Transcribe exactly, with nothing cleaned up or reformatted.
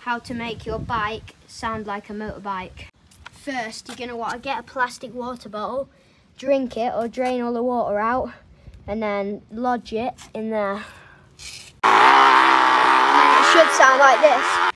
how to make your bike sound like a motorbike. First, you're going to want to get a plastic water bottle, drink it or drain all the water out, and then lodge it in there. And then it should sound like this.